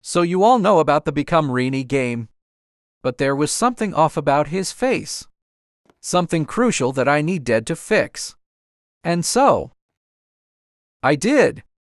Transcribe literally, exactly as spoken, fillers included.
So you all know about the Become Rini game. But there was something off about his face. Something crucial that I need Dead to fix. And so, I did.